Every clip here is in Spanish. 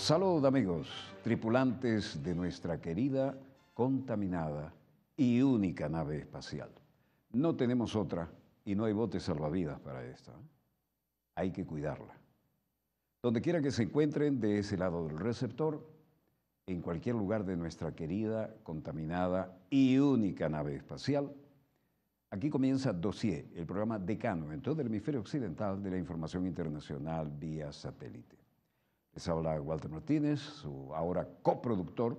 Salud amigos, tripulantes de nuestra querida, contaminada y única nave espacial. No tenemos otra y no hay botes salvavidas para esta. Hay que cuidarla. Donde quiera que se encuentren de ese lado del receptor, en cualquier lugar de nuestra querida, contaminada y única nave espacial, aquí comienza Dossier, el programa decano en todo el hemisferio occidental de la información internacional vía satélite. Les habla Walter Martínez, su ahora coproductor,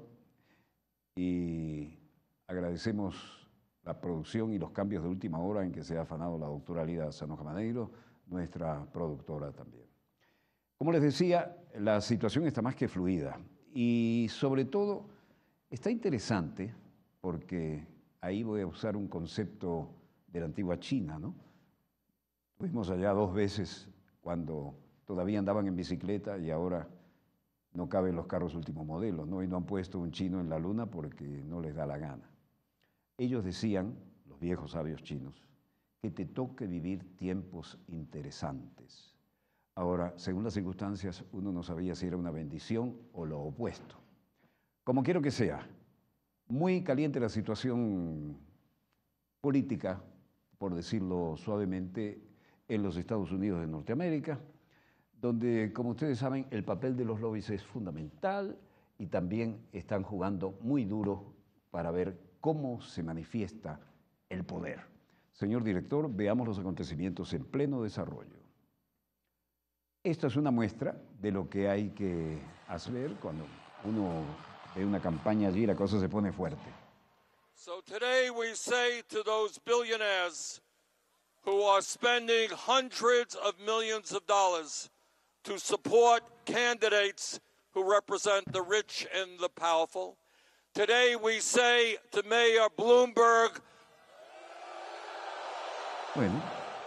y agradecemos la producción y los cambios de última hora en que se ha afanado la doctora Lida Sanoja Maneiro, nuestra productora también. Como les decía, la situación está más que fluida y sobre todo está interesante porque ahí voy a usar un concepto de la antigua China, ¿no? Fuimos allá 2 veces cuando todavía andaban en bicicleta y ahora no caben los carros último modelo, ¿no? Y no han puesto un chino en la luna porque no les da la gana. Ellos decían, los viejos sabios chinos, que te toque vivir tiempos interesantes. Ahora, según las circunstancias, uno no sabía si era una bendición o lo opuesto. Como quiero que sea, muy caliente la situación política, por decirlo suavemente, en los Estados Unidos de Norteamérica, donde, como ustedes saben, el papel de los lobbies es fundamental y también están jugando muy duro para ver cómo se manifiesta el poder. Señor director, veamos los acontecimientos en pleno desarrollo. Esta es una muestra de lo que hay que hacer cuando uno ve una campaña allí y la cosa se pone fuerte. So today we say to those billionaires who are spending hundreds of millions of dollars to support candidates who represent the rich and the powerful. Today we say to Mayor Bloomberg. Bueno.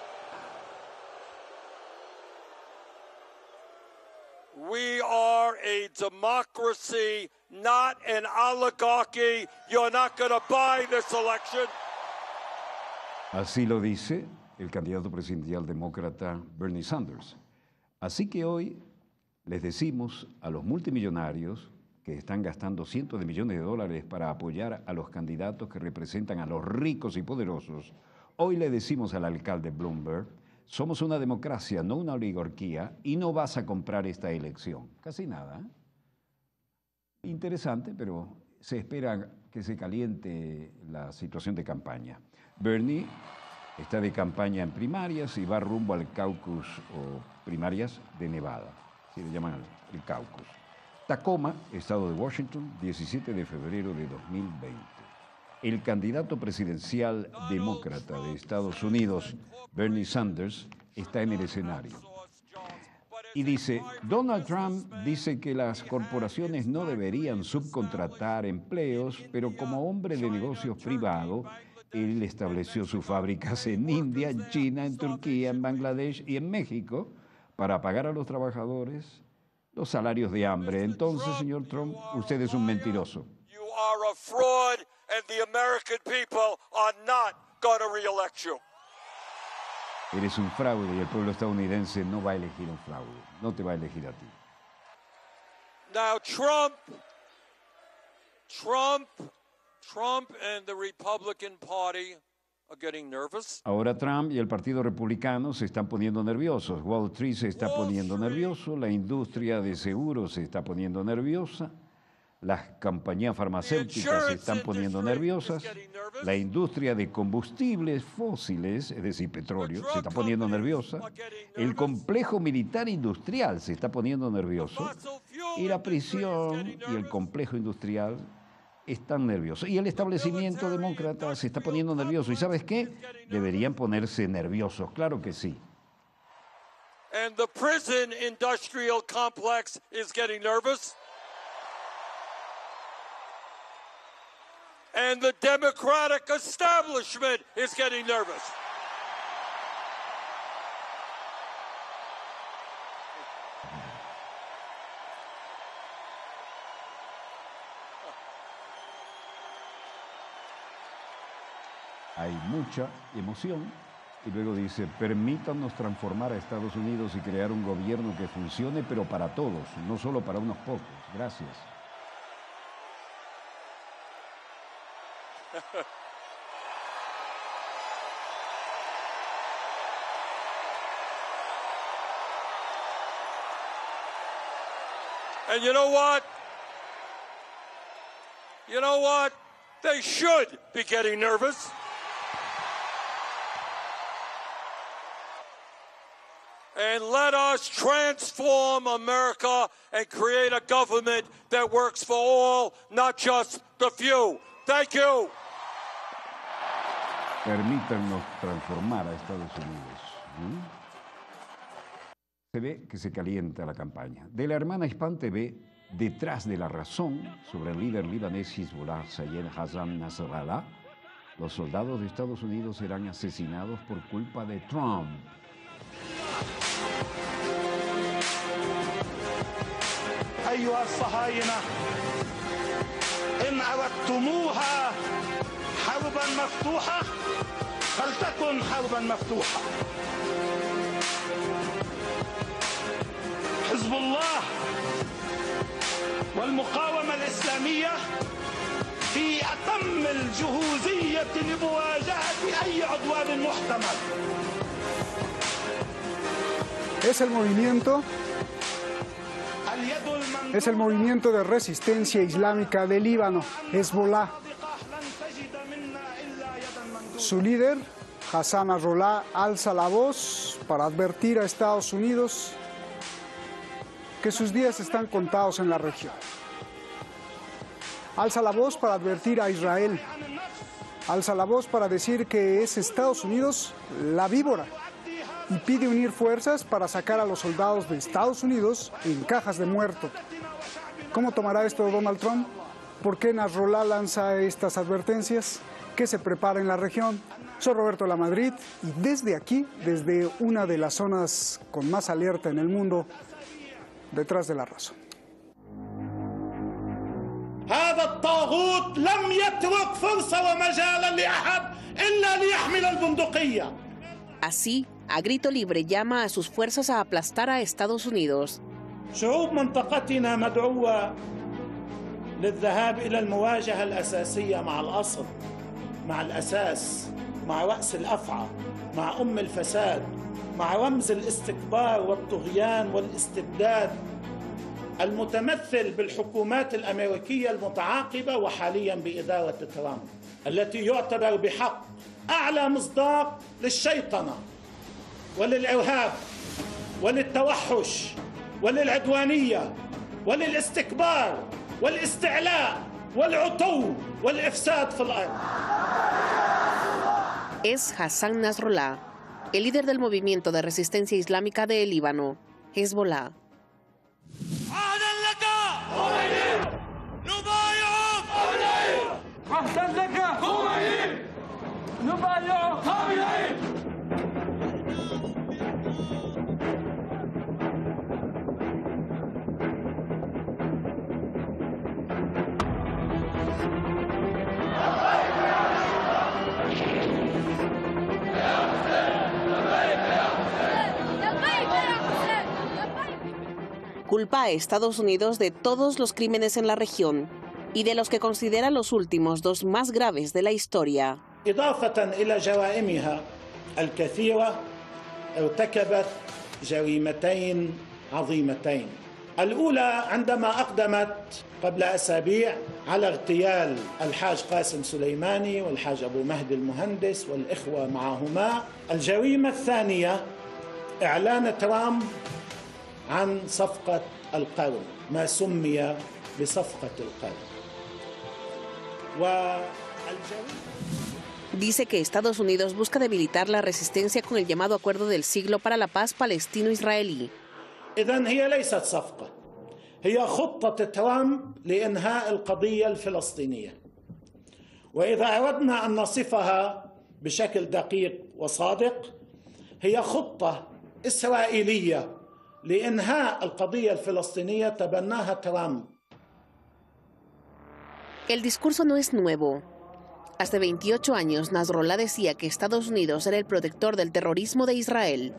We are a democracy, not an oligarchy. You're not going to buy this election. Así lo dice el candidato presidencial demócrata Bernie Sanders. Así que hoy les decimos a los multimillonarios que están gastando cientos de millones de dólares para apoyar a los candidatos que representan a los ricos y poderosos, hoy le decimos al alcalde Bloomberg, somos una democracia, no una oligarquía, y no vas a comprar esta elección. Casi nada. Interesante, pero se espera que se caliente la situación de campaña. Bernie está de campaña en primarias y va rumbo al caucus o primarias de Nevada, así le llaman el caucus. Tacoma, estado de Washington, 17 de febrero de 2020. El candidato presidencial demócrata de Estados Unidos, Bernie Sanders, está en el escenario. Y dice, Donald Trump dice que las corporaciones no deberían subcontratar empleos, pero como hombre de negocios privado, él estableció sus fábricas en India, en China, en Turquía, en Bangladesh y en México para pagar a los trabajadores los salarios de hambre. Entonces, señor Trump, usted es un mentiroso. You are a fraud and the American people are not going to re-elect you. Eres un fraude y el pueblo estadounidense no va a elegir un fraude, no te va a elegir a ti. Now Trump and the Republican Party are getting nervous. Ahora Trump y el Partido Republicano se están poniendo nerviosos. Wall Street se está poniendo nervioso, la industria de seguros se está poniendo nerviosa, las compañías farmacéuticas se están poniendo nerviosas, la industria de combustibles fósiles, es decir, petróleo, se está poniendo nerviosa, el complejo militar industrial se está poniendo nervioso y la prisión y el complejo industrial están nerviosos. Y el establecimiento demócrata se está poniendo nervioso. ¿Y sabes qué? Deberían ponerse nerviosos, claro que sí. And the prison industrial complex is getting nervous. And the Democratic establishment is getting nervous. Hay mucha emoción Y luego dice, permítanos transformar a Estados Unidos y crear un gobierno que funcione, pero para todos, no solo para unos pocos. Gracias. And you know what? You know what? They should be getting nervous. And let us transform America and create a government that works for all, not just the few. Thank you. Permítanos transformar a Estados Unidos. Se ve que se calienta la campaña. De la hermana Hispan TV, detrás de la razón sobre el líder libanés Hezbollah, Sayed Hassan Nasrallah, los soldados de Estados Unidos serán asesinados por culpa de Trump. أيها الصهاينة إن أردتموها حربا مفتوحة فلتكن حربا مفتوحة. حزب الله والمقاومة الإسلامية في أتم الجهوزية لمواجهة أي عدوان محتمل. Es el movimiento de resistencia islámica del Líbano, Hezbollah. Su líder, Hassan Nasrallah, alza la voz para advertir a Estados Unidos que sus días están contados en la región. Alza la voz para advertir a Israel. Alza la voz para decir que es Estados Unidos la víbora. Y pide unir fuerzas para sacar a los soldados de Estados Unidos en cajas de muerto. ¿Cómo tomará esto Donald Trump? ¿Por qué Nasrallah lanza estas advertencias? ¿Qué se prepara en la región? Soy Roberto Lamadrid y desde aquí, desde una de las zonas con más alerta en el mundo, detrás de la razón. هذا الطاغوت لم يترك فرصة ومجالا لأحد إلا ليحمل البندقية. Así, a grito libre llama a sus fuerzas a aplastar a Estados Unidos. شعوب منطقتنا مدعوة للذهاب إلى المواجهة الأساسية مع الأصل، مع الأساس، مع رأس الأفعى، مع أم الفساد، مع رمز الاستكبار والطغيان والاستبداد المتمثل بالحكومات الأمريكية المتعاقبة وحاليا بإدارة ترامب التي يعتبر بحق أعلى مصداق للشيطنة وللإرهاب وللتوحش وللعدوانية وللاستكبار والاستعلاء والعتو والإفساد في الأرض. Es Hassan Nasrallah, el líder del movimiento de resistencia islámica del Líbano, Hezbollah. Culpa a Estados Unidos de todos los crímenes en la región y de los que considera los últimos dos más graves de la historia. إضافة إلى جرائمها الكثيرة ارتكبت جريمتين عظيمتين. الأولى عندما أقدمت قبل أسابيع على اغتيال الحاج قاسم سليماني والحاج أبو مهدي المهندس والإخوة معهما. الجريمة الثانية إعلان ترامب عن صفقة القرن، ما سمي بصفقة القرن. Dice que Estados Unidos busca debilitar la resistencia con el llamado Acuerdo del Siglo para la Paz palestino-israelí. إذن هي ليست صفقة، هي خطة ترامب لإنهاء القضية الفلسطينية. وإذا أردنا أن نصفها بشكل دقيق وصادق، هي خطة إسرائيلية لإنهاء القضية الفلسطينية تبناها ترامب. El discurso no es nuevo. Hace 28 años, Nasrallah decía que Estados Unidos era el protector del terrorismo de Israel.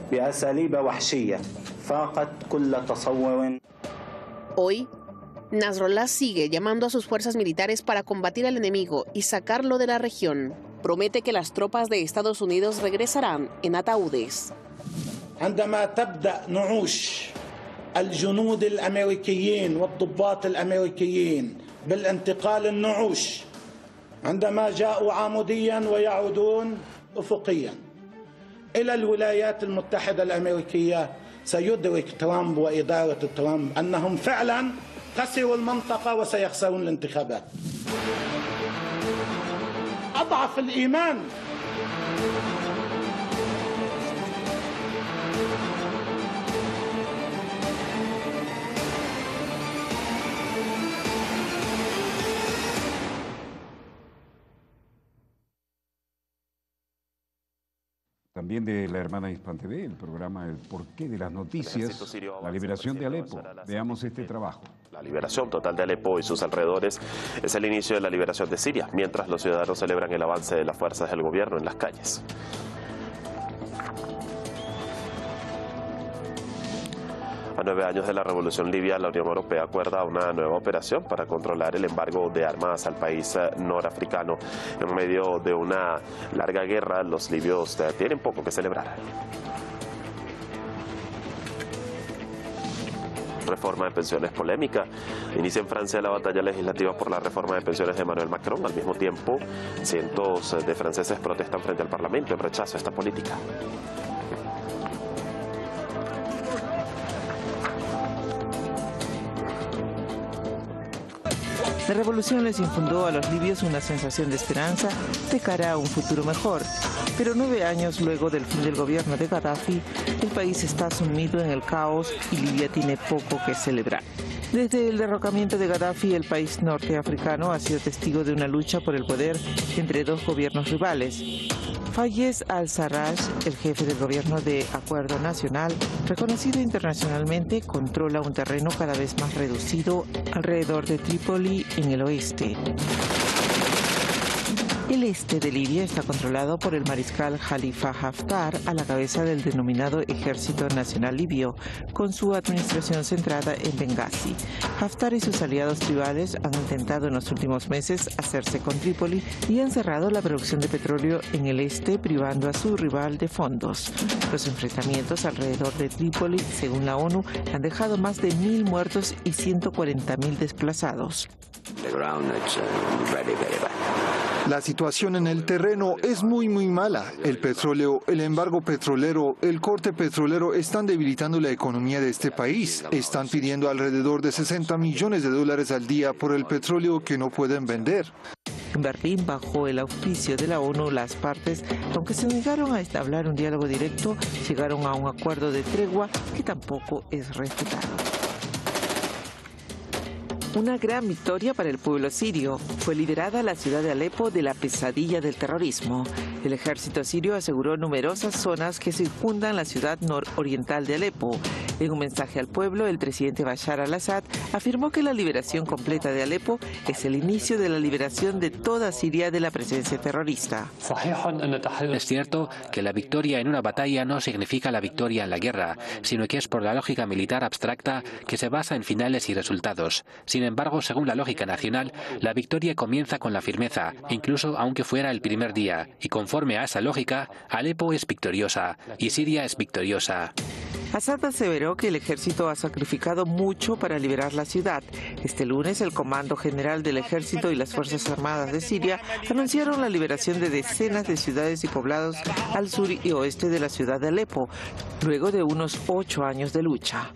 Hoy, Nasrallah sigue llamando a sus fuerzas militares para combatir al enemigo y sacarlo de la región. Promete que las tropas de Estados Unidos regresarán en ataúdes. عندما تبدأ نعوش الجنود الأمريكيين والضباط الأمريكيين بالانتقال النعوش عندما جاءوا عموديا ويعودون أفقيا إلى الولايات المتحدة الأمريكية، سيدرك ترامب وإدارة ترامب أنهم فعلا خسروا المنطقة وسيخسرون الانتخابات. أضعف الإيمان. También de la hermana Hispan TV, el programa El Porqué de las Noticias, la liberación de Alepo. Veamos este trabajo. La liberación total de Alepo y sus alrededores es el inicio de la liberación de Siria, mientras los ciudadanos celebran el avance de las fuerzas del gobierno en las calles. A 9 años de la revolución libia, la Unión Europea acuerda una nueva operación para controlar el embargo de armas al país norafricano. En medio de una larga guerra, los libios tienen poco que celebrar. Reforma de pensiones polémica. Inicia en Francia la batalla legislativa por la reforma de pensiones de Emmanuel Macron. Al mismo tiempo, cientos de franceses protestan frente al Parlamento en rechazo a esta política. La revolución les infundó a los libios una sensación de esperanza de cara a un futuro mejor. Pero 9 años luego del fin del gobierno de Gaddafi, el país está sumido en el caos y Libia tiene poco que celebrar. Desde el derrocamiento de Gaddafi, el país norteafricano ha sido testigo de una lucha por el poder entre dos gobiernos rivales. Fayez al-Sarraj, el jefe del gobierno de Acuerdo Nacional, reconocido internacionalmente, controla un terreno cada vez más reducido alrededor de Trípoli en el oeste. El este de Libia está controlado por el mariscal Khalifa Haftar a la cabeza del denominado Ejército Nacional Libio, con su administración centrada en Benghazi. Haftar y sus aliados tribales han intentado en los últimos meses hacerse con Trípoli y han cerrado la producción de petróleo en el este, privando a su rival de fondos. Los enfrentamientos alrededor de Trípoli, según la ONU, han dejado más de 1.000 muertos y 140.000 desplazados. La situación en el terreno es muy mala. El petróleo, el embargo petrolero, el corte petrolero están debilitando la economía de este país. Están pidiendo alrededor de $60 millones al día por el petróleo que no pueden vender. En Berlín, bajo el auspicio de la ONU, las partes, aunque se negaron a entablar un diálogo directo, llegaron a un acuerdo de tregua que tampoco es respetado. Una gran victoria para el pueblo sirio. Fue liberada la ciudad de Alepo de la pesadilla del terrorismo. El ejército sirio aseguró numerosas zonas que circundan la ciudad nororiental de Alepo. En un mensaje al pueblo, el presidente Bashar al-Assad afirmó que la liberación completa de Alepo es el inicio de la liberación de toda Siria de la presencia terrorista. Es cierto que la victoria en una batalla no significa la victoria en la guerra, sino que es por la lógica militar abstracta que se basa en finales y resultados. Sin embargo, según la lógica nacional, la victoria comienza con la firmeza, incluso aunque fuera el primer día, y conforme a esa lógica, Alepo es victoriosa y Siria es victoriosa. Assad aseveró que el ejército ha sacrificado mucho para liberar la ciudad. Este lunes, el Comando General del Ejército y las Fuerzas Armadas de Siria anunciaron la liberación de decenas de ciudades y poblados al sur y oeste de la ciudad de Alepo, luego de unos 8 años de lucha.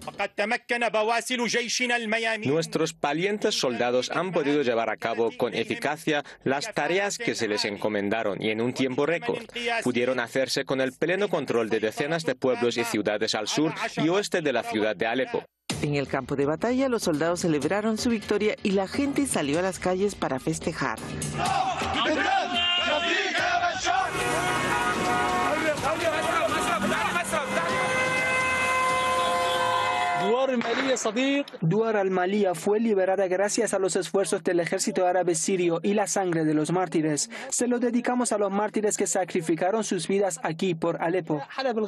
Nuestros valientes soldados han podido llevar a cabo con eficacia las tareas que se les encomendaron y en un tiempo récord pudieron hacerse con el pleno control de decenas de pueblos y ciudades al sur y oeste de la ciudad de Alepo. En el campo de batalla, los soldados celebraron su victoria y la gente salió a las calles para festejar. Duar al-Malía fue liberada gracias a los esfuerzos del ejército árabe sirio y la sangre de los mártires. Se lo dedicamos a los mártires que sacrificaron sus vidas aquí por Alepo.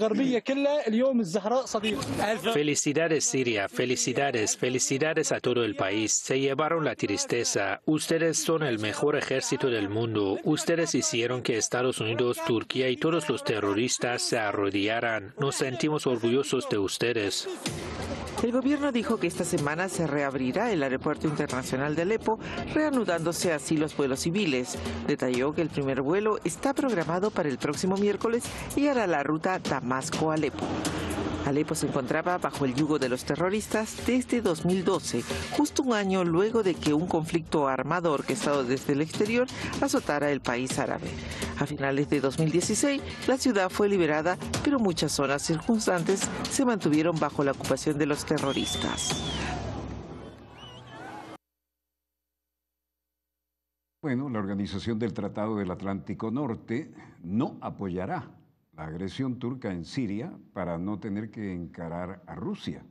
Felicidades Siria, felicidades, felicidades a todo el país. Se llevaron la tristeza. Ustedes son el mejor ejército del mundo. Ustedes hicieron que Estados Unidos, Turquía y todos los terroristas se arrodillaran. Nos sentimos orgullosos de ustedes. El gobierno dijo que esta semana se reabrirá el aeropuerto internacional de Alepo, reanudándose así los vuelos civiles. Detalló que el primer vuelo está programado para el próximo miércoles y hará la ruta Damasco-Alepo. Alepo se encontraba bajo el yugo de los terroristas desde 2012, justo un año luego de que un conflicto armado orquestado desde el exterior azotara el país árabe. A finales de 2016, la ciudad fue liberada, pero muchas zonas circundantes se mantuvieron bajo la ocupación de los terroristas. Bueno, la Organización del Tratado del Atlántico Norte no apoyará la agresión turca en Siria para no tener que encarar a Rusia.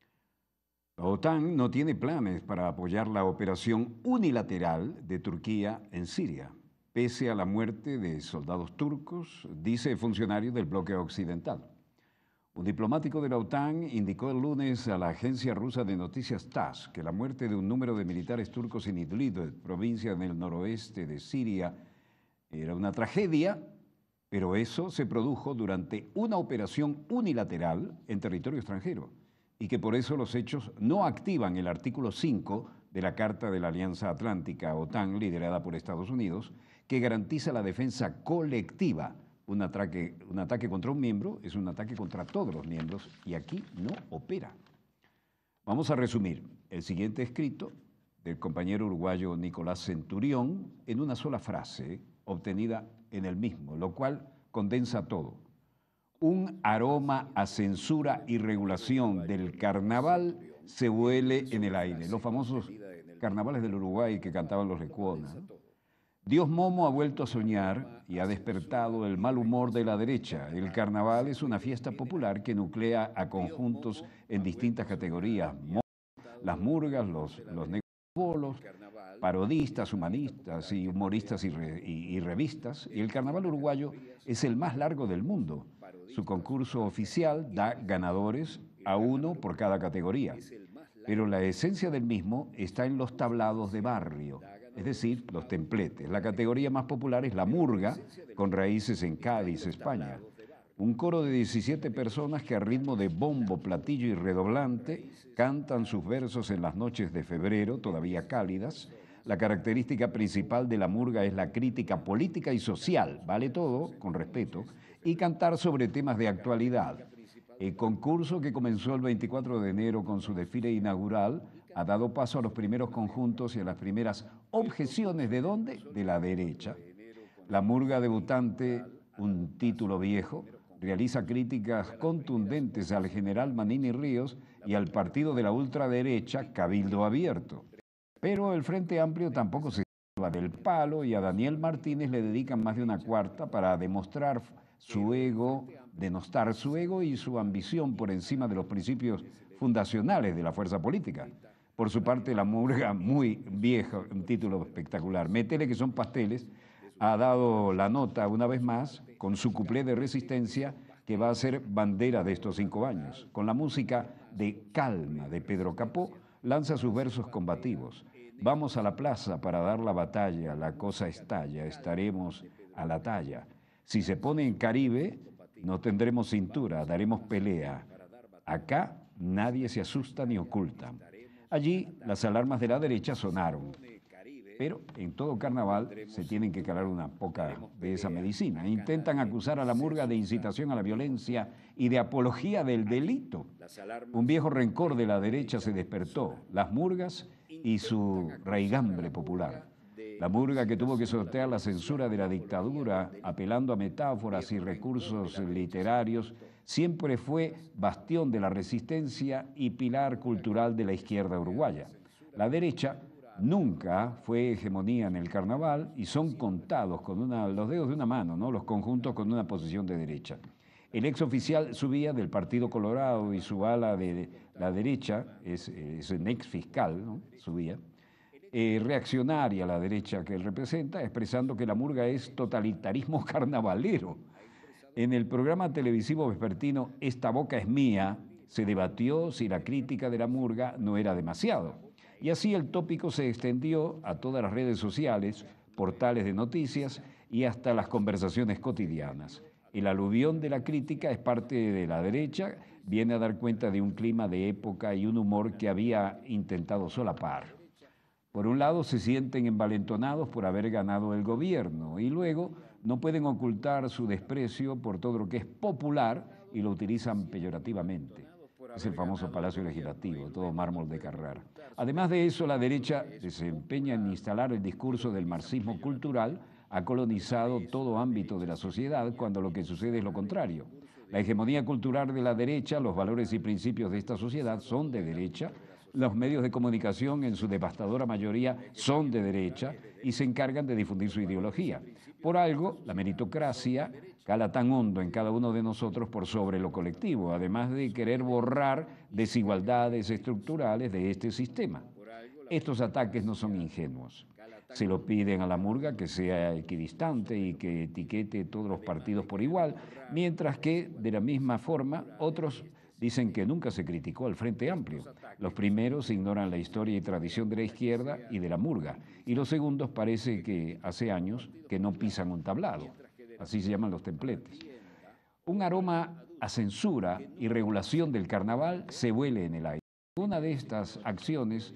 La OTAN no tiene planes para apoyar la operación unilateral de Turquía en Siria, pese a la muerte de soldados turcos, dice el funcionario del bloque occidental. Un diplomático de la OTAN indicó el lunes a la agencia rusa de noticias TASS que la muerte de un número de militares turcos en Idlib, provincia en el noroeste de Siria, era una tragedia, pero eso se produjo durante una operación unilateral en territorio extranjero y que por eso los hechos no activan el artículo 5 de la Carta de la Alianza Atlántica, OTAN, liderada por Estados Unidos, que garantiza la defensa colectiva. Un ataque contra un miembro es un ataque contra todos los miembros y aquí no opera. Vamos a resumir el siguiente escrito del compañero uruguayo Nicolás Centurión en una sola frase obtenida en el mismo, lo cual condensa todo. Un aroma a censura y regulación del carnaval se huele en el aire. Los famosos carnavales del Uruguay que cantaban los Lecuona. Dios Momo ha vuelto a soñar y ha despertado el mal humor de la derecha. El carnaval es una fiesta popular que nuclea a conjuntos en distintas categorías. Las murgas, los bolos, parodistas, humanistas y humoristas y revistas. Y el carnaval uruguayo es el más largo del mundo. Su concurso oficial da ganadores a uno por cada categoría. Pero la esencia del mismo está en los tablados de barrio, es decir, los templetes. La categoría más popular es la murga, con raíces en Cádiz, España. Un coro de 17 personas que a ritmo de bombo, platillo y redoblante cantan sus versos en las noches de febrero, todavía cálidas. La característica principal de la murga es la crítica política y social, vale todo, con respeto, y cantar sobre temas de actualidad. El concurso, que comenzó el 24 de enero con su desfile inaugural, ha dado paso a los primeros conjuntos y a las primeras objeciones. ¿De dónde? De la derecha. La murga debutante, un título viejo, realiza críticas contundentes al general Manini Ríos y al partido de la ultraderecha Cabildo Abierto. Pero el Frente Amplio tampoco se lleva del palo y a Daniel Martínez le dedican más de una cuarta para demostrar su ego, denostar su ego y su ambición por encima de los principios fundacionales de la fuerza política. Por su parte, la murga, muy vieja, un título espectacular, Métele que son pasteles, ha dado la nota una vez más con su cuplé de resistencia que va a ser bandera de estos 5 años. Con la música de Calma de Pedro Capó, lanza sus versos combativos. Vamos a la plaza para dar la batalla, la cosa estalla, estaremos a la talla. Si se pone en Caribe, no tendremos cintura, daremos pelea. Acá nadie se asusta ni oculta. Allí las alarmas de la derecha sonaron. Pero en todo carnaval se tienen que calar una poca de esa medicina. Intentan acusar a la murga de incitación a la violencia y de apología del delito. Un viejo rencor de la derecha se despertó, las murgas y su raigambre popular. La murga, que tuvo que sortear la censura de la dictadura, apelando a metáforas y recursos literarios, siempre fue bastión de la resistencia y pilar cultural de la izquierda uruguaya. La derecha nunca fue hegemonía en el carnaval y son contados con los dedos de una mano, ¿no?, los conjuntos con una posición de derecha. El exoficial Subía del Partido Colorado y su ala de La derecha, es un ex fiscal, ¿no? Subía, reaccionaria a la derecha que él representa, expresando que la murga es totalitarismo carnavalero. En el programa televisivo vespertino Esta boca es mía, se debatió si la crítica de la murga no era demasiado. Y así el tópico se extendió a todas las redes sociales, portales de noticias y hasta las conversaciones cotidianas. El aluvión de la crítica es parte de la derecha, viene a dar cuenta de un clima de época y un humor que había intentado solapar. Por un lado, se sienten envalentonados por haber ganado el gobierno y luego no pueden ocultar su desprecio por todo lo que es popular y lo utilizan peyorativamente. Es el famoso Palacio Legislativo, todo mármol de Carrara. Además de eso, la derecha se empeña en instalar el discurso del marxismo cultural, ha colonizado todo ámbito de la sociedad cuando lo que sucede es lo contrario. La hegemonía cultural de la derecha, los valores y principios de esta sociedad son de derecha, los medios de comunicación en su devastadora mayoría son de derecha y se encargan de difundir su ideología. Por algo, la meritocracia cala tan hondo en cada uno de nosotros por sobre lo colectivo, además de querer borrar desigualdades estructurales de este sistema. Estos ataques no son ingenuos. Se lo piden a la murga que sea equidistante y que etiquete todos los partidos por igual, mientras que, de la misma forma, otros dicen que nunca se criticó al Frente Amplio. Los primeros ignoran la historia y tradición de la izquierda y de la murga, y los segundos parece que hace años que no pisan un tablado. Así se llaman los templetes. Un aroma a censura y regulación del carnaval se huele en el aire. Una de estas acciones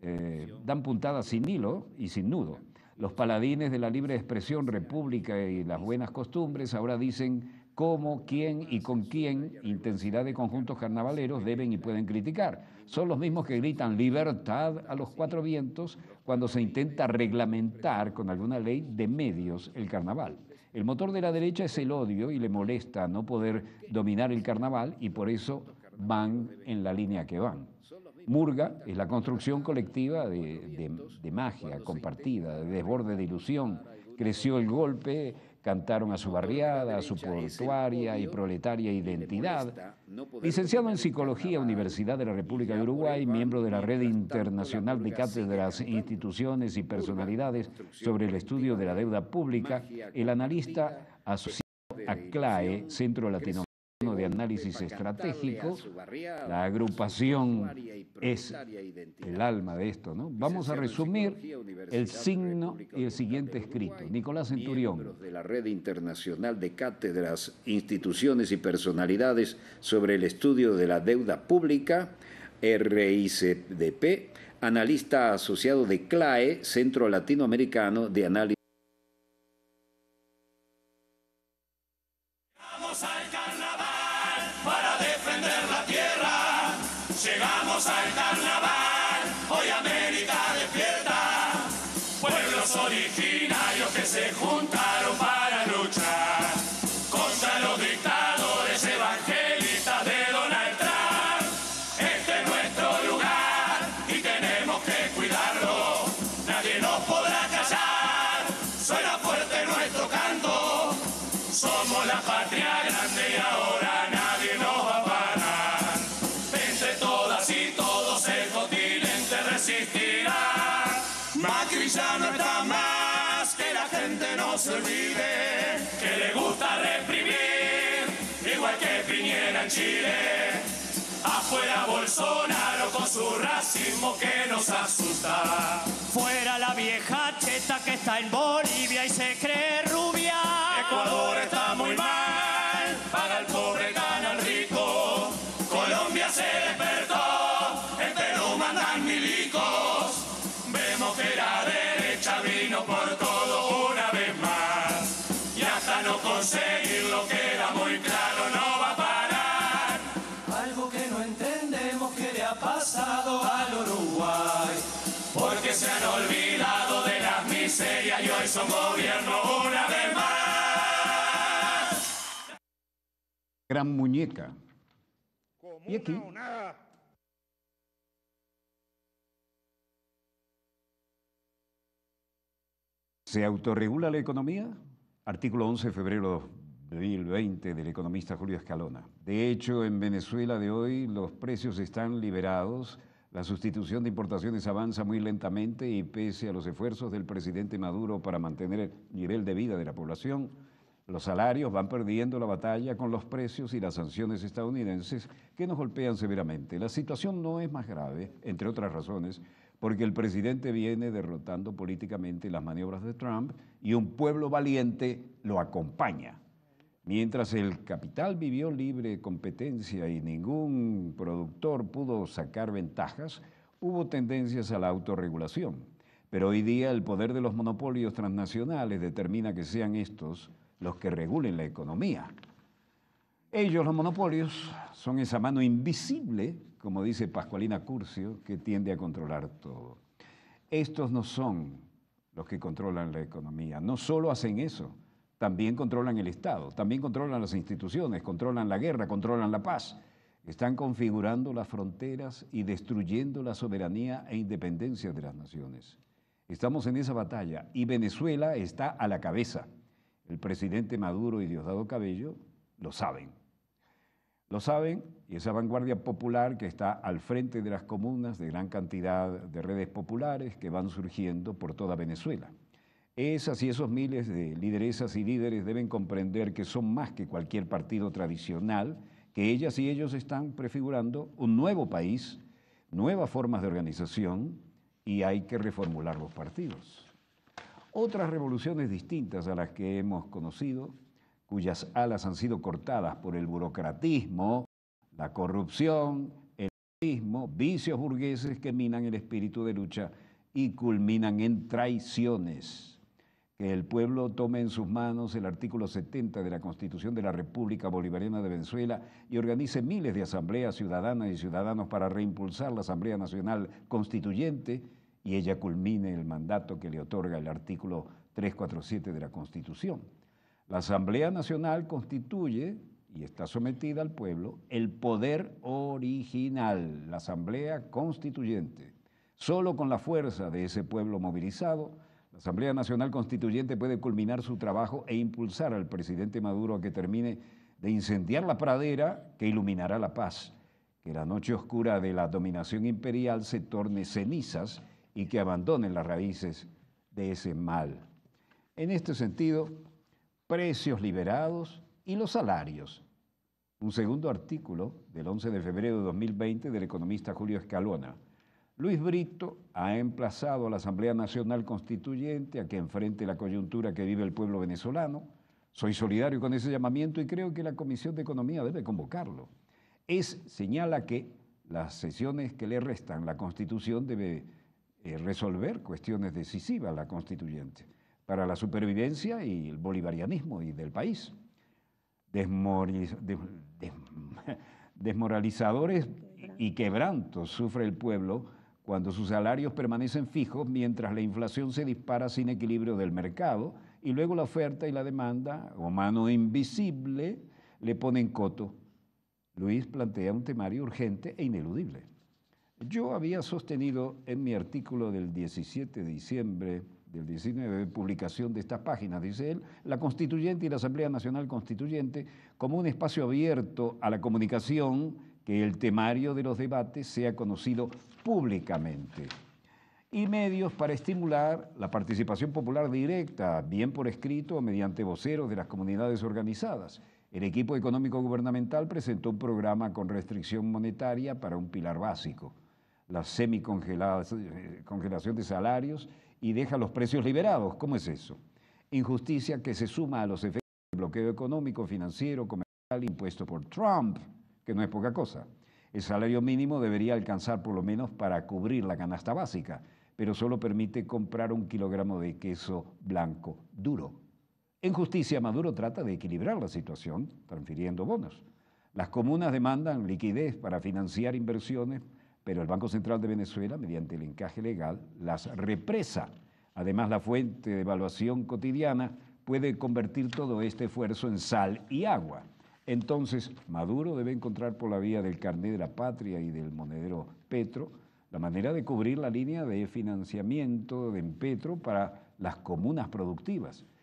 dan puntadas sin hilo y sin nudo. Los paladines de la libre expresión, república y las buenas costumbres ahora dicen cómo, quién y con quién intensidad de conjuntos carnavaleros deben y pueden criticar. Son los mismos que gritan libertad a los cuatro vientos cuando se intenta reglamentar con alguna ley de medios el carnaval. El motor de la derecha es el odio y le molesta no poder dominar el carnaval y por eso van en la línea que van. Murga es la construcción colectiva de magia compartida, de desborde de ilusión. Creció el golpe, cantaron a su barriada, a su portuaria y proletaria identidad. Licenciado en Psicología, Universidad de la República de Uruguay, miembro de la Red Internacional de Cátedras, Instituciones y Personalidades sobre el Estudio de la Deuda Pública, el analista asociado a CLAE, Centro Latinoamericano de Análisis Estratégico. La agrupación es el alma de esto, ¿no? Vamos a resumir el signo y el siguiente escrito. Nicolás Centurión. De la Red Internacional de Cátedras, Instituciones y Personalidades sobre el Estudio de la Deuda Pública, RICDP, analista asociado de CLAE, Centro Latinoamericano de Análisis. Llegamos al carnaval, hoy América despierta, pueblos originarios que se juntaron para luchar contra los dictadores evangelistas de Donald Trump. Este es nuestro lugar y tenemos que cuidarlo, nadie nos podrá callar, suena fuerte nuestro canto, somos la patria grande y ahora nadie nos va a parar. Macri ya no está más, que la gente no se olvide, que le gusta reprimir, igual que Piñera en Chile. Afuera Bolsonaro con su racismo que nos asusta. Fuera la vieja cheta que está en Bolivia y se cree rubia. Ecuador está muy mal, paga el pobre, gana el rico. Colombia se despertó, en Perú mandan milicos. Vemos que la derecha vino por todo una vez más. Y hasta no conseguirlo queda muy claro, no va a parar. Algo que no entendemos que le ha pasado al Uruguay. Porque se han olvidado de las miserias y hoy son gobierno una vez más. Gran muñeca. Y aquí ¿se autorregula la economía? Artículo 11 de febrero 2020 del economista Julio Escalona. De hecho, en Venezuela de hoy los precios están liberados, la sustitución de importaciones avanza muy lentamente y pese a los esfuerzos del presidente Maduro para mantener el nivel de vida de la población, los salarios van perdiendo la batalla con los precios y las sanciones estadounidenses que nos golpean severamente. La situación no es más grave, entre otras razones, porque el presidente viene derrotando políticamente las maniobras de Trump y un pueblo valiente lo acompaña. Mientras el capital vivió libre competencia y ningún productor pudo sacar ventajas, hubo tendencias a la autorregulación. Pero hoy día el poder de los monopolios transnacionales determina que sean estos los que regulen la economía. Ellos, los monopolios, son esa mano invisible, como dice Pascualina Curcio, que tiende a controlar todo. Estos no son los que controlan la economía, no solo hacen eso, también controlan el Estado, también controlan las instituciones, controlan la guerra, controlan la paz. Están configurando las fronteras y destruyendo la soberanía e independencia de las naciones. Estamos en esa batalla y Venezuela está a la cabeza. El presidente Maduro y Diosdado Cabello lo saben. Lo saben y esa vanguardia popular que está al frente de las comunas de gran cantidad de redes populares que van surgiendo por toda Venezuela. Esas y esos miles de lideresas y líderes deben comprender que son más que cualquier partido tradicional, que ellas y ellos están prefigurando un nuevo país, nuevas formas de organización y hay que reformular los partidos. Otras revoluciones distintas a las que hemos conocido, cuyas alas han sido cortadas por el burocratismo, la corrupción, el egoísmo, vicios burgueses que minan el espíritu de lucha y culminan en traiciones. Que el pueblo tome en sus manos el artículo 70 de la Constitución de la República Bolivariana de Venezuela y organice miles de asambleas ciudadanas y ciudadanos para reimpulsar la Asamblea Nacional Constituyente y ella culmine el mandato que le otorga el artículo 347 de la Constitución. La Asamblea Nacional constituye, y está sometida al pueblo, el poder original, la Asamblea Constituyente. Solo con la fuerza de ese pueblo movilizado, la Asamblea Nacional Constituyente puede culminar su trabajo e impulsar al presidente Maduro a que termine de incendiar la pradera que iluminará la paz, que la noche oscura de la dominación imperial se torne cenizas y que abandonen las raíces de ese mal. En este sentido, precios liberados y los salarios. Un segundo artículo del 11 de febrero de 2020 del economista Julio Escalona. Luis Brito ha emplazado a la Asamblea Nacional Constituyente a que enfrente la coyuntura que vive el pueblo venezolano. Soy solidario con ese llamamiento y creo que la Comisión de Economía debe convocarlo. Señala que las sesiones que le restan, la Constitución debe resolver cuestiones decisivas, la Constituyente, para la supervivencia y el bolivarianismo y del país. Desmoralizadores y quebrantos sufre el pueblo cuando sus salarios permanecen fijos mientras la inflación se dispara sin equilibrio del mercado y luego la oferta y la demanda, o mano invisible, le ponen coto. Luis plantea un temario urgente e ineludible. Yo había sostenido en mi artículo del 17 de diciembre del 19 publicación de estas páginas, dice él, la Constituyente y la Asamblea Nacional Constituyente como un espacio abierto a la comunicación, que el temario de los debates sea conocido públicamente. Y medios para estimular la participación popular directa, bien por escrito o mediante voceros de las comunidades organizadas. El equipo económico gubernamental presentó un programa con restricción monetaria para un pilar básico, la semicongelación de salarios y deja los precios liberados. ¿Cómo es eso? Injusticia que se suma a los efectos del bloqueo económico, financiero, comercial impuesto por Trump, que no es poca cosa. El salario mínimo debería alcanzar por lo menos para cubrir la canasta básica, pero solo permite comprar 1 kilogramo de queso blanco duro. En justicia, Maduro trata de equilibrar la situación transfiriendo bonos. Las comunas demandan liquidez para financiar inversiones, pero el Banco Central de Venezuela, mediante el encaje legal, las represa. Además, la fuente de evaluación cotidiana puede convertir todo este esfuerzo en sal y agua. Entonces, Maduro debe encontrar por la vía del carné de la patria y del monedero Petro la manera de cubrir la línea de financiamiento de Petro para las comunas productivas.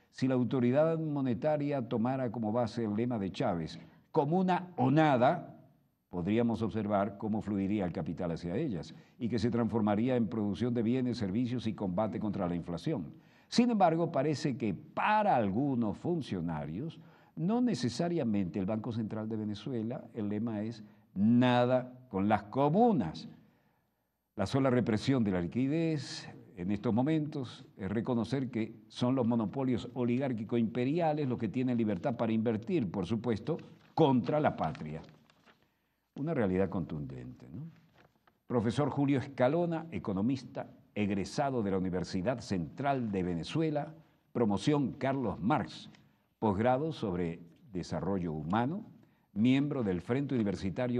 Si la autoridad monetaria tomara como base el lema de Chávez, comuna o nada, podríamos observar cómo fluiría el capital hacia ellas y que se transformaría en producción de bienes, servicios y combate contra la inflación. Sin embargo, parece que para algunos funcionarios, no necesariamente el Banco Central de Venezuela, el lema es nada con las comunas. La sola represión de la liquidez en estos momentos es reconocer que son los monopolios oligárquico-imperiales los que tienen libertad para invertir, por supuesto, contra la patria. Una realidad contundente, ¿no? Profesor Julio Escalona, economista, egresado de la Universidad Central de Venezuela, promoción Carlos Marx, posgrado sobre desarrollo humano, miembro del Frente Universitario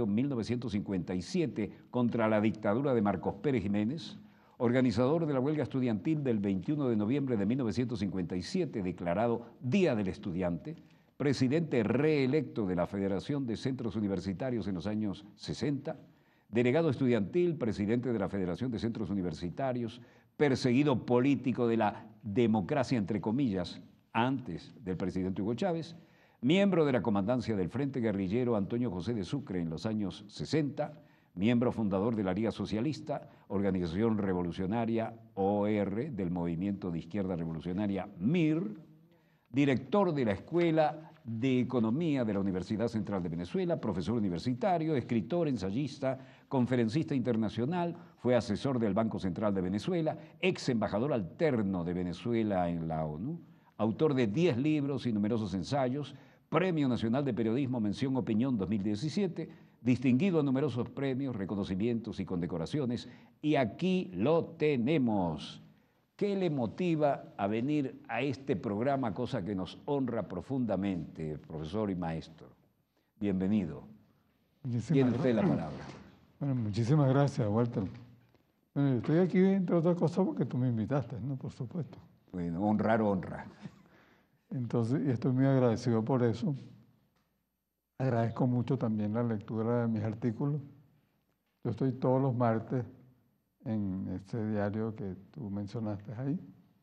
1957 contra la dictadura de Marcos Pérez Jiménez, organizador de la huelga estudiantil del 21 de noviembre de 1957, declarado Día del Estudiante, presidente reelecto de la Federación de Centros Universitarios en los años 60, delegado estudiantil, presidente de la Federación de Centros Universitarios, perseguido político de la democracia, entre comillas, antes del presidente Hugo Chávez, miembro de la comandancia del Frente Guerrillero Antonio José de Sucre en los años 60, miembro fundador de la Liga Socialista, organización revolucionaria OR del Movimiento de Izquierda Revolucionaria MIR, director de la Escuela de Economía de la Universidad Central de Venezuela, profesor universitario, escritor, ensayista, conferencista internacional, fue asesor del Banco Central de Venezuela, ex embajador alterno de Venezuela en la ONU, autor de 10 libros y numerosos ensayos, Premio Nacional de Periodismo Mención Opinión 2017, distinguido en numerosos premios, reconocimientos y condecoraciones, y aquí lo tenemos. ¿Qué le motiva a venir a este programa, cosa que nos honra profundamente, profesor y maestro? Bienvenido. Tiene usted la palabra. Bueno, muchísimas gracias, Walter. Bueno, yo estoy aquí, entre otras cosas, porque tú me invitaste, ¿no? Por supuesto. Bueno, honrar honra. Entonces, y estoy muy agradecido por eso. Agradezco mucho también la lectura de mis artículos. Yo estoy todos los martes en este diario que tú mencionaste ahí.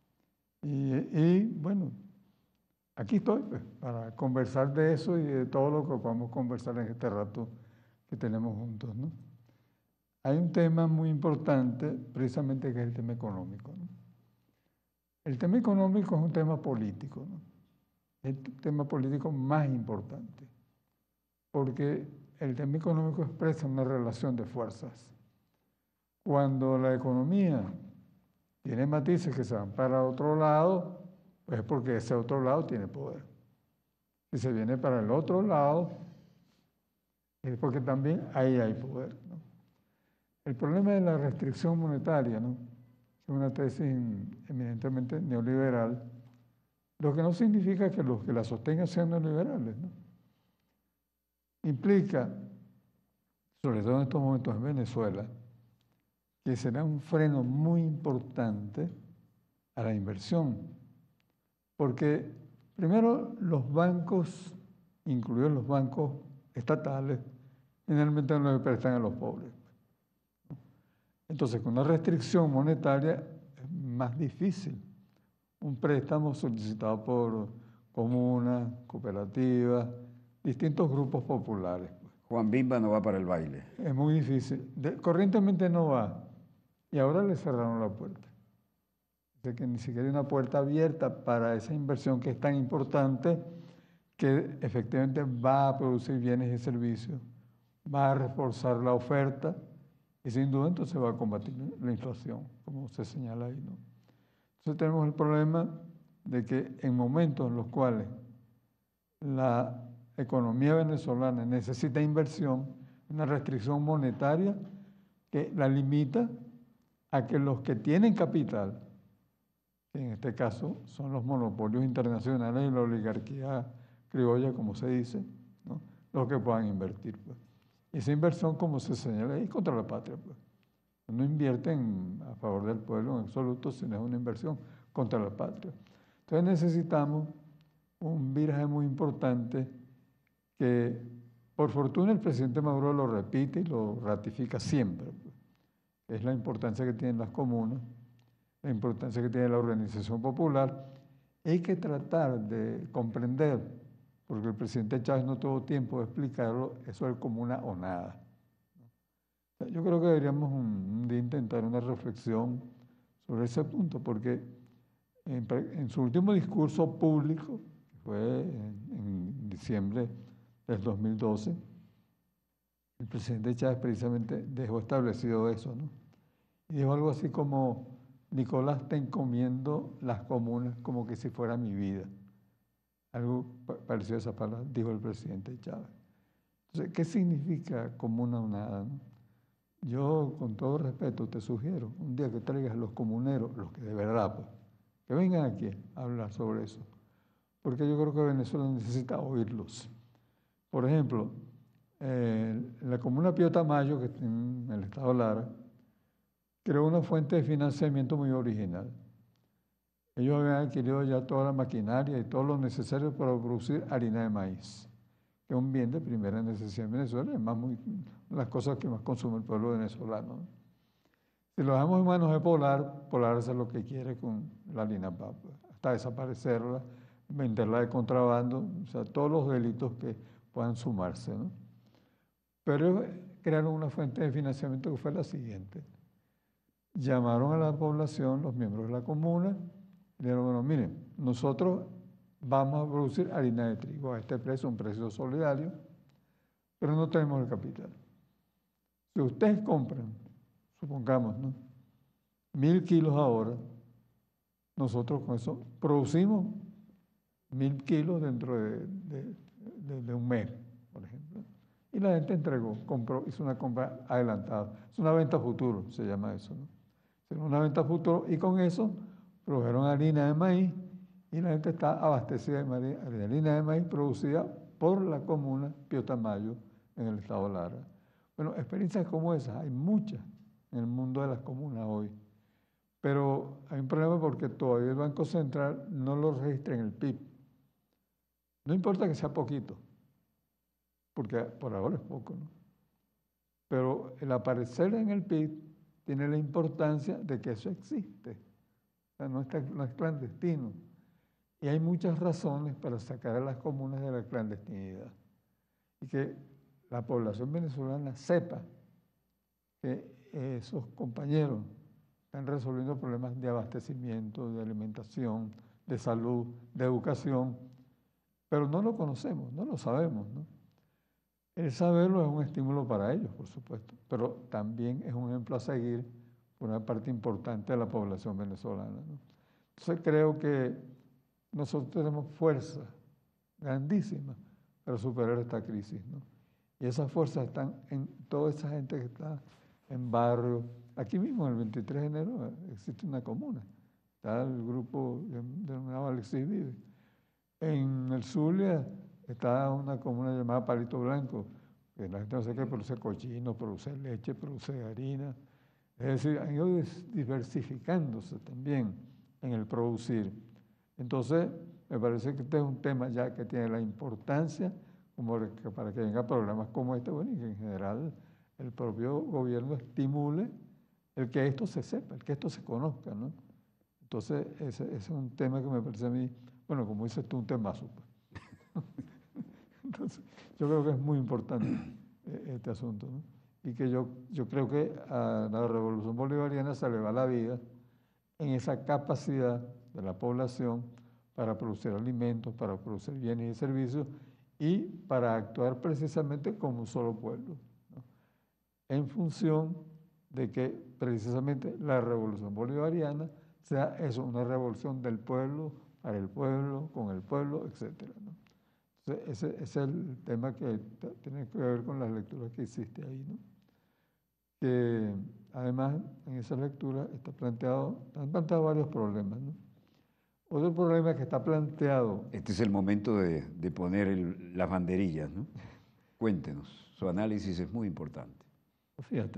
Y bueno, aquí estoy pues, para conversar de eso y de todo lo que podamos conversar en este rato que tenemos juntos, ¿no? Hay un tema muy importante, precisamente, que es el tema económico, ¿no? El tema económico es un tema político, ¿no? Es el tema político más importante, porque el tema económico expresa una relación de fuerzas. Cuando la economía tiene matices que se van para otro lado, pues es porque ese otro lado tiene poder. Si se viene para el otro lado, es porque también ahí hay poder, ¿no? El problema de la restricción monetaria, ¿no? Es una tesis eminentemente neoliberal, lo que no significa que los que la sostengan sean neoliberales, ¿no? Implica, sobre todo en estos momentos en Venezuela, que será un freno muy importante a la inversión, porque primero los bancos, incluidos los bancos estatales, generalmente no le prestan a los pobres. Entonces, con una restricción monetaria es más difícil. Un préstamo solicitado por comunas, cooperativas, distintos grupos populares. Juan Bimba no va para el baile. Es muy difícil. Corrientemente no va. Y ahora le cerraron la puerta. O sea que ni siquiera hay una puerta abierta para esa inversión que es tan importante, que efectivamente va a producir bienes y servicios, va a reforzar la oferta y sin duda entonces va a combatir la inflación, como se señala ahí, ¿no? Entonces tenemos el problema de que en momentos en los cuales la economía venezolana necesita inversión, una restricción monetaria que la limita a que los que tienen capital, que en este caso son los monopolios internacionales y la oligarquía criolla, como se dice, ¿no? Los que puedan invertir, pues. Esa inversión, como se señala, es contra la patria, pues. No invierten a favor del pueblo en absoluto, sino es una inversión contra la patria. Entonces necesitamos un viraje muy importante que, por fortuna, el presidente Maduro lo repite y lo ratifica siempre, pues. Es la importancia que tienen las comunas, la importancia que tiene la organización popular Hay que tratar de comprender, porque el presidente Chávez no tuvo tiempo de explicarlo, eso es como una o nada. Yo creo que deberíamos un día intentar una reflexión sobre ese punto, porque en su último discurso público, que fue en diciembre del 2012, el presidente Chávez precisamente dejó establecido eso, ¿no? Y dijo algo así como: Nicolás, te encomiendo las comunas como que si fuera mi vida. Algo parecido a esa palabra dijo el presidente Chávez. Entonces, ¿qué significa comuna o nada, no? Yo, con todo respeto, te sugiero un día que traigas los comuneros, los que de verdad, pues, que vengan aquí a hablar sobre eso, porque yo creo que Venezuela necesita oírlos. Por ejemplo, en la comuna Pío Tamayo, que está en el estado Lara, creó una fuente de financiamiento muy original. Ellos habían adquirido ya toda la maquinaria y todo lo necesario para producir harina de maíz, que es un bien de primera necesidad en Venezuela, es más las cosas que más consume el pueblo venezolano. Si lo dejamos en manos de Polar hace lo que quiere con la harina papa, hasta desaparecerla, venderla de contrabando, o sea, todos los delitos que puedan sumarse, ¿no? Pero crearon una fuente de financiamiento que fue la siguiente. Llamaron a la población, los miembros de la comuna, y dijeron: bueno, miren, nosotros vamos a producir harina de trigo a este precio, un precio solidario, pero no tenemos el capital. Si ustedes compran, supongamos, ¿no?, 1000 kilos ahora, nosotros con eso producimos 1000 kilos dentro de un mes, por ejemplo. Y la gente entregó, compró, hizo una compra adelantada. Es una venta futuro, se llama eso, ¿no? Es una venta futuro, y con eso produjeron harina de maíz, y la gente está abastecida de harina de maíz producida por la comuna Pío Tamayo en el estado Lara. Bueno, experiencias como esas hay muchas en el mundo de las comunas hoy, pero hay un problema porque todavía el Banco Central no lo registra en el PIB. No importa que sea poquito, porque por ahora es poco, ¿no? Pero el aparecer en el PIB tiene la importancia de que eso existe. O sea, no es clandestino. Y hay muchas razones para sacar a las comunas de la clandestinidad. Y que la población venezolana sepa que esos compañeros están resolviendo problemas de abastecimiento, de alimentación, de salud, de educación, pero no lo conocemos, no lo sabemos, ¿no? El saberlo es un estímulo para ellos, por supuesto, pero también es un ejemplo a seguir por una parte importante de la población venezolana, ¿no? Entonces creo que nosotros tenemos fuerza grandísima para superar esta crisis, ¿no? Y esas fuerzas están en toda esa gente que está en barrios. Aquí mismo, el 23 de enero, existe una comuna. Está el grupo denominado Alexis Vive. En el Zulia está una comuna llamada Palito Blanco, que la gente no sé qué, produce cochino, produce leche, produce harina. Es decir, han ido diversificándose también en el producir. Entonces, me parece que este es un tema ya que tiene la importancia como para que vengan programas como este, bueno, y que en general el propio gobierno estimule el que esto se sepa, el que esto se conozca, ¿no? Entonces, ese es un tema que me parece a mí, bueno, como dices tú, un temazo. Entonces, yo creo que es muy importante este asunto, ¿no? Y que yo creo que a la revolución bolivariana se le va la vida en esa capacidad de la población para producir alimentos, para producir bienes y servicios y para actuar precisamente como un solo pueblo, ¿no? En función de que precisamente la revolución bolivariana sea eso, una revolución del pueblo, para el pueblo, con el pueblo, etc., ¿no? Entonces, ese es el tema que tiene que ver con las lecturas que hiciste ahí, ¿no? Que además en esa lectura están planteados varios problemas, ¿no? Otro problema que está planteado... Este es el momento de poner las banderillas, ¿no? Cuéntenos, su análisis es muy importante. Fíjate,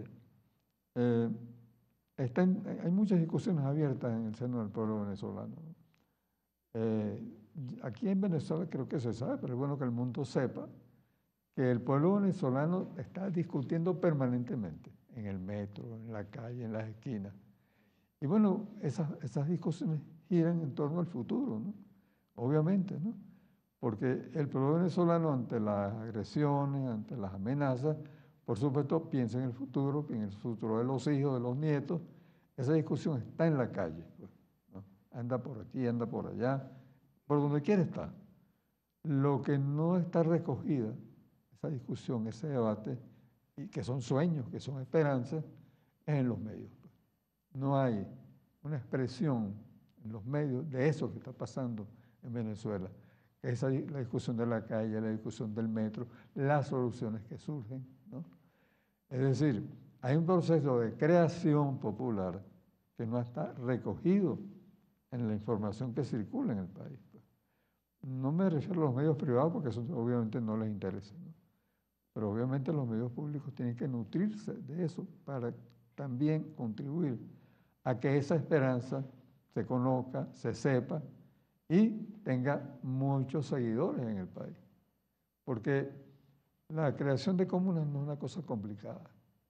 hay muchas discusiones abiertas en el seno del pueblo venezolano, ¿no? Aquí en Venezuela creo que se sabe, pero es bueno que el mundo sepa que el pueblo venezolano está discutiendo permanentemente en el metro, en la calle, en las esquinas. Y bueno, esas discusiones giran en torno al futuro, ¿no? obviamente, ¿no? Porque el pueblo venezolano ante las agresiones, ante las amenazas, por supuesto piensa en el futuro de los hijos, de los nietos. Esa discusión está en la calle, pues, ¿no? Anda por aquí, anda por allá, por donde quiera está. Lo que no está recogida, esa discusión, ese debate, y que son sueños, que son esperanzas, es en los medios. Pues. No hay una expresión en los medios de eso que está pasando en Venezuela. Esa, la discusión de la calle, la discusión del metro, las soluciones que surgen, ¿no? Es decir, hay un proceso de creación popular que no está recogido en la información que circula en el país. Pues. No me refiero a los medios privados porque eso obviamente no les interesa, ¿no? Pero obviamente los medios públicos tienen que nutrirse de eso para también contribuir a que esa esperanza se conozca, se sepa y tenga muchos seguidores en el país. Porque la creación de comunas no es una cosa complicada,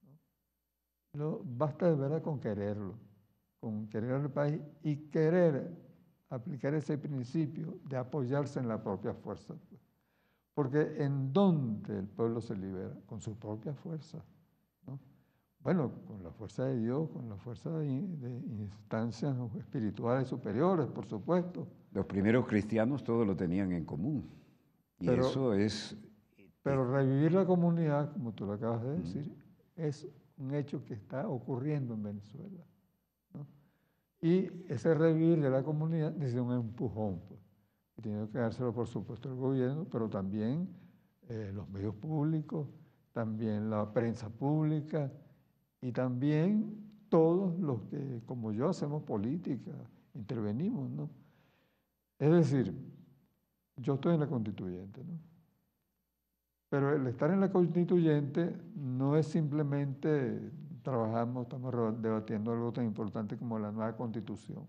¿no? Basta de verdad con querer el país y querer aplicar ese principio de apoyarse en la propia fuerza. Porque ¿en dónde el pueblo se libera? Con su propia fuerza, ¿no? Bueno, con la fuerza de Dios, con la fuerza de instancias espirituales superiores, por supuesto. Los primeros cristianos todo lo tenían en común. Y pero, eso es... Pero revivir la comunidad, como tú lo acabas de decir, es un hecho que está ocurriendo en Venezuela, ¿no? Y ese revivir de la comunidad necesita un empujón, pues, que tiene que dárselo, por supuesto, el gobierno, pero también los medios públicos, también la prensa pública, y también todos los que, como yo, hacemos política, intervenimos, ¿no? Es decir, yo estoy en la constituyente, ¿no? Pero el estar en la constituyente no es simplemente estamos debatiendo algo tan importante como la nueva constitución.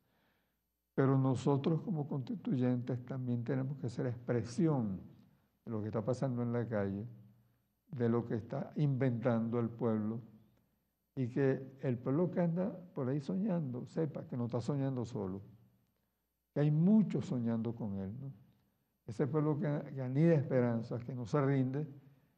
Pero nosotros como constituyentes también tenemos que ser expresión de lo que está pasando en la calle, de lo que está inventando el pueblo, y que el pueblo que anda por ahí soñando sepa que no está soñando solo, que hay muchos soñando con él, ¿no? Ese pueblo que anida esperanzas, que no se rinde,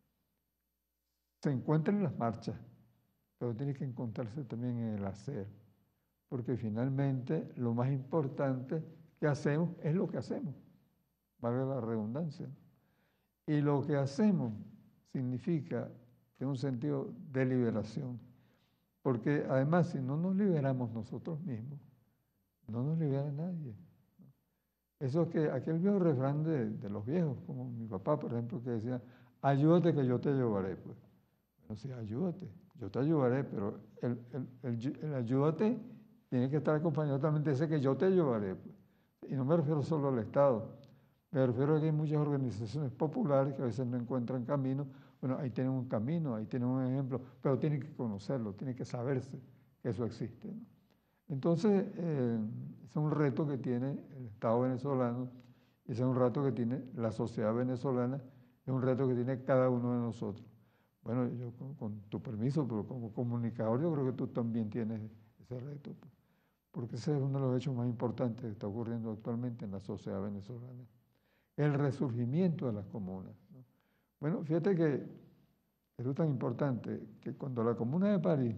se encuentra en las marchas, pero tiene que encontrarse también en el hacer, porque finalmente lo más importante que hacemos es lo que hacemos, valga la redundancia, ¿no? Y lo que hacemos significa, tiene un sentido de liberación, porque además si no nos liberamos nosotros mismos, no nos libera nadie. Eso es que aquel viejo refrán de los viejos, como mi papá, por ejemplo, que decía, ayúdate que yo te ayudaré. Pues, bueno, sí, ayúdate, yo te ayudaré, pero el ayúdate tiene que estar acompañado también de ese que yo te ayudaré. Pues. Y no me refiero solo al Estado, me refiero a que hay muchas organizaciones populares que a veces no encuentran camino. Bueno, ahí tienen un camino, ahí tienen un ejemplo, pero tienen que conocerlo, tienen que saberse que eso existe, ¿no? Entonces, es un reto que tiene el Estado venezolano, ese es un reto que tiene la sociedad venezolana, es un reto que tiene cada uno de nosotros. Bueno, yo con tu permiso, pero como comunicador yo creo que tú también tienes ese reto, porque ese es uno de los hechos más importantes que está ocurriendo actualmente en la sociedad venezolana, el resurgimiento de las comunas, ¿no? Bueno, fíjate que esto es tan importante que cuando la Comuna de París,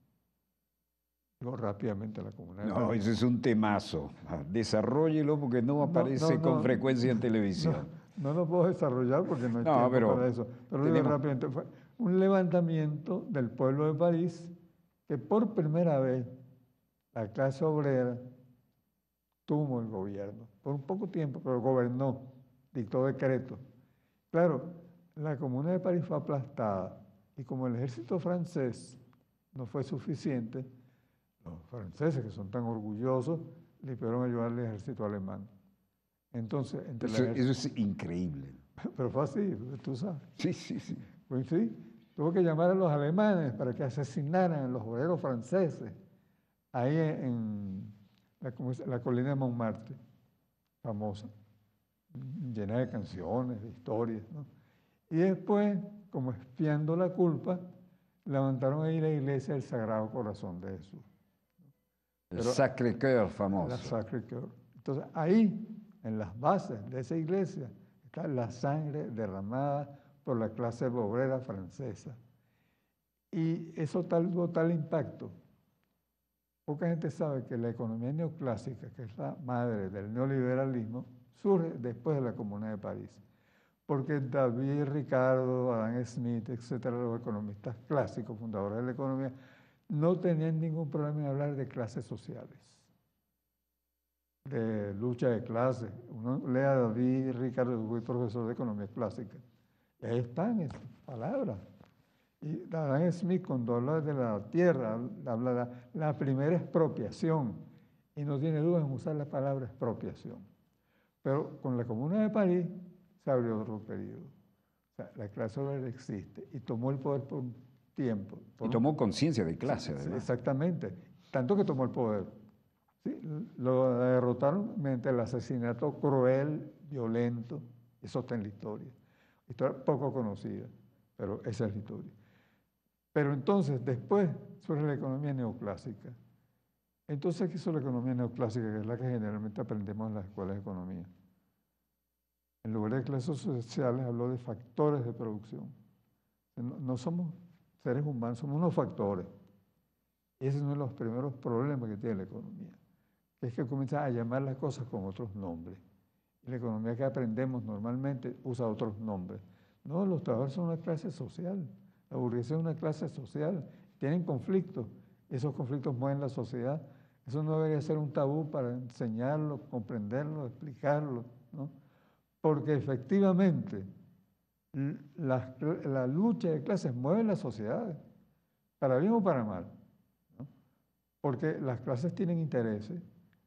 rápidamente la Comuna de París. No, ese es un temazo. Desarróllelo porque no aparece con frecuencia en televisión. No lo puedo desarrollar porque no hay tiempo para eso. Pero tenemos... rápidamente, fue un levantamiento del pueblo de París que por primera vez la clase obrera tuvo el gobierno. Por un poco tiempo, pero gobernó, dictó decretos. Claro, la Comuna de París fue aplastada y como el ejército francés no fue suficiente, los franceses, que son tan orgullosos, le pidieron ayudar al ejército alemán. Entonces, eso es increíble. Pero fue así, tú sabes. Sí. Pues sí, tuvo que llamar a los alemanes para que asesinaran a los obreros franceses ahí en la colina de Montmartre, famosa, llena de canciones, de historias, ¿no? Y después, como expiando la culpa, levantaron ahí la iglesia del Sagrado Corazón de Jesús. El Sacré-Cœur famoso. La Sacré-Cœur. Entonces, ahí en las bases de esa iglesia, está la sangre derramada por la clase obrera francesa. Y eso tuvo tal impacto. Poca gente sabe que la economía neoclásica, que es la madre del neoliberalismo, surge después de la Comuna de París. Porque David Ricardo, Adam Smith, etcétera, los economistas clásicos, fundadores de la economía, no tenían ningún problema en hablar de clases sociales, de lucha de clases. Uno lea a David Ricardo, fui profesor de economía clásica, y ahí están esas palabras. Y Adam Smith, cuando habla de la tierra, habla de la primera expropiación, y no tiene duda en usar la palabra expropiación. Pero con la Comuna de París se abrió otro periodo. O sea, la clase obrera existe y tomó el poder por un tiempo. Y tomó conciencia de clase, sí, además. Exactamente. Tanto que tomó el poder. ¿Sí? Lo derrotaron mediante el asesinato cruel, violento. Eso está en la historia. Historia poco conocida, pero esa es la historia. Pero entonces, después, surge la economía neoclásica. Entonces, ¿qué hizo la economía neoclásica? Que es la que generalmente aprendemos en las escuelas de economía. En lugar de clases sociales, habló de factores de producción. No somos seres humanos, somos unos factores. Ese es uno de los primeros problemas que tiene la economía, que es que comienza a llamar las cosas con otros nombres. Y la economía que aprendemos normalmente usa otros nombres. No, los trabajadores son una clase social, la burguesía es una clase social, tienen conflictos, esos conflictos mueven la sociedad. Eso no debería ser un tabú para enseñarlo, comprenderlo, explicarlo, ¿no? Porque efectivamente la lucha de clases mueve las sociedades, para bien o para mal, ¿no? Porque las clases tienen intereses,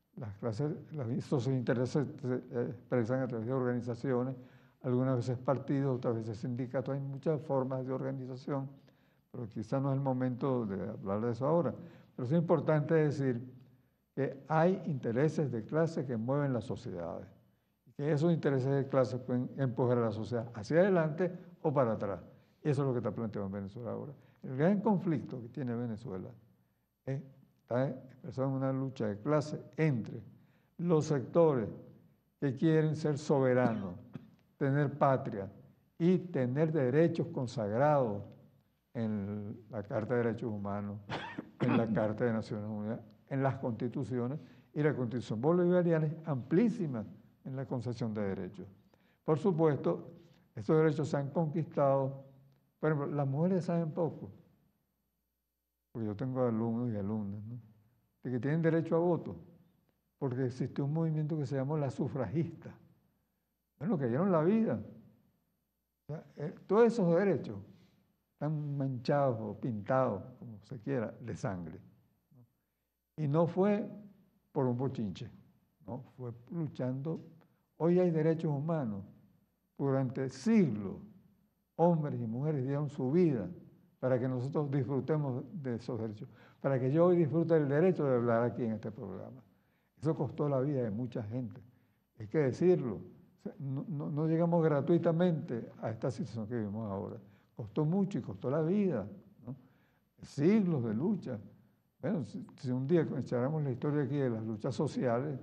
esos intereses se expresan a través de organizaciones, algunas veces partidos, otras veces sindicatos, hay muchas formas de organización, pero quizá no es el momento de hablar de eso ahora. Pero es importante decir que hay intereses de clase que mueven las sociedades, y que esos intereses de clase pueden empujar a la sociedad hacia adelante o para atrás. Eso es lo que está planteado en Venezuela ahora. El gran conflicto que tiene Venezuela está expresado en una lucha de clase entre los sectores que quieren ser soberanos, tener patria y tener derechos consagrados en la Carta de Derechos Humanos, en la Carta de Naciones Unidas, en las constituciones, y la Constitución bolivariana es amplísima en la concesión de derechos. Por supuesto, estos derechos se han conquistado. Por ejemplo, las mujeres saben poco, porque yo tengo alumnos y alumnas, ¿no?, de que tienen derecho a voto, porque existe un movimiento que se llama las sufragistas. Bueno, que dieron la vida. O sea, todos esos derechos están manchados o pintados, como se quiera, de sangre, ¿no? Y no fue por un bochinche, no, fue luchando. Hoy hay derechos humanos. Durante siglos, hombres y mujeres dieron su vida para que nosotros disfrutemos de esos derechos, para que yo hoy disfrute del derecho de hablar aquí en este programa. Eso costó la vida de mucha gente, hay que decirlo. No llegamos gratuitamente a esta situación que vivimos ahora. Costó mucho y costó la vida, ¿no? Siglos de lucha. Bueno, si un día echáramos la historia aquí de las luchas sociales,